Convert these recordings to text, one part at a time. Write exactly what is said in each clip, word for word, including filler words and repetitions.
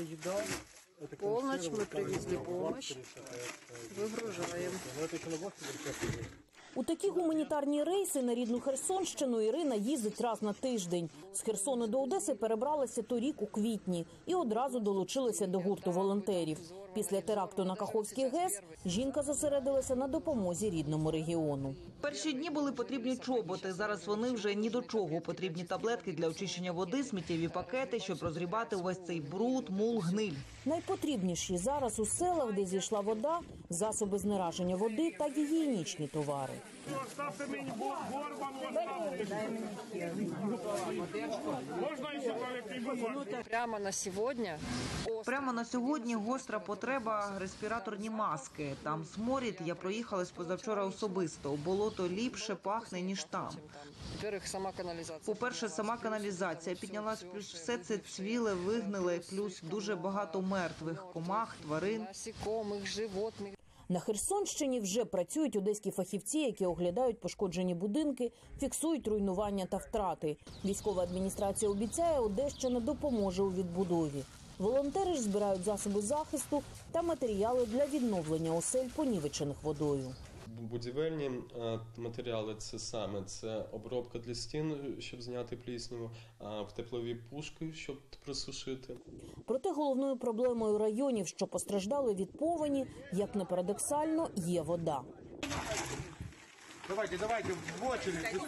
еда. Полночь, мы привезли помощь, выгружаем. У такі гуманітарні рейси на рідну Херсонщину Ірина їздить раз на тиждень. З Херсону до Одеси перебралася торік у квітні і одразу долучилася до гурту волонтерів. Після теракту на Каховський ГЕС жінка зосередилася на допомозі рідному регіону. Перші дні були потрібні чоботи, зараз вони вже ні до чого. Потрібні таблетки для очищення води, сміттєві пакети, щоб розгрібати увесь цей бруд, мул, гниль. Найпотрібніші зараз у селах, де зійшла вода, засоби знераження води та гігієнічні товари. Прямо на сьогодні? Прямо на сьогодні гостра потреба – респіраторні маски. Там сморід, я проїхалась позавчора особисто. Болото ліпше пахне, ніж там. По-перше, сама каналізація піднялась, плюс все це цвіле, вигниле, плюс дуже багато мертвих комах, тварин. Насекомих, животних. На Херсонщині вже працюють одеські фахівці, які оглядають пошкоджені будинки, фіксують руйнування та втрати. Військова адміністрація обіцяє, Одещина допоможе у відбудові. Волонтери ж збирають засоби захисту та матеріали для відновлення осель, понівечених водою. Будівельні матеріали – це саме це обробка для стін, щоб зняти плісняву, в теплові пушки, щоб просушити. Проте головною проблемою районів, що постраждали від повені, як не парадоксально, є вода. Давайте, давайте, в очередь,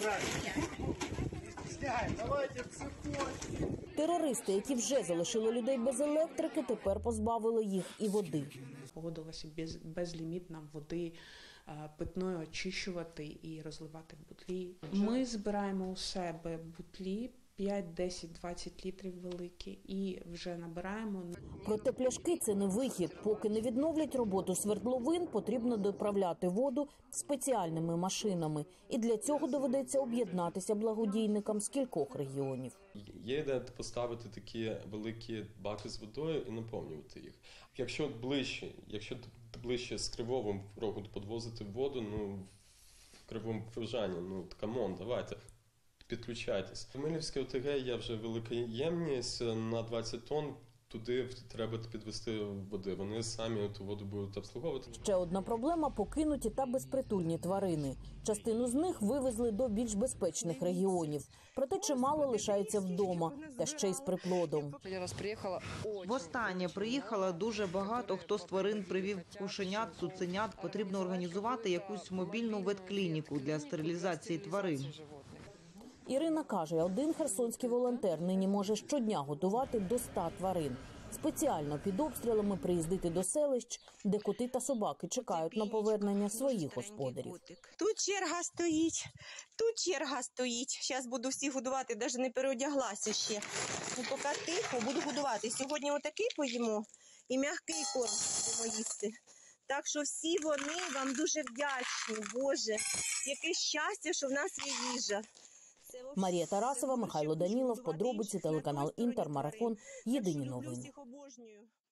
давайте, цепочки. Терористи, які вже залишили людей без електрики, тепер позбавили їх і води. Погодилося без, безліміт нам води питної очищувати і розливати в бутлі. Ми збираємо у себе бутлі п'ять, десять, двадцять літрів великі і вже набираємо. Проте пляшки – це не вихід. Поки не відновлять роботу свердловин, потрібно доправляти воду спеціальними машинами. І для цього доведеться об'єднатися благодійникам з кількох регіонів. Є ідея поставити такі великі баки з водою і наповнювати їх. Якщо ближче, якщо ближче з Кривого Рогу підвозити воду, ну, в Кривому Пружані, ну, камон, давайте. Підключайтесь. В Милівській ОТГ є вже велика ємність на двадцять тонн. Туди треба підвести води. Вони самі ту воду будуть обслуговувати. Ще одна проблема – покинуті та безпритульні тварини. Частину з них вивезли до більш безпечних регіонів. Проте чимало лишаються вдома, та ще й з приплодом. Востаннє приїхала дуже багато, хто з тварин привів кушенят, цуценят. Потрібно організувати якусь мобільну ветклініку для стерилізації тварин. Ірина каже, один херсонський волонтер нині може щодня годувати до ста тварин. Спеціально під обстрілами приїздити до селищ, де коти та собаки чекають на повернення своїх господарів. Тут черга стоїть, тут черга стоїть. Зараз буду всіх годувати, навіть не переодяглася ще. Ну, поки тихо, буду годувати. Сьогодні отакий поїмо і м'який корм будемо їсти. Так що всі вони вам дуже вдячні, Боже. Яке щастя, що в нас є їжа. Марія Тарасова, Михайло Данілов, подробиці, телеканал Інтер, Марафон, Єдині новини.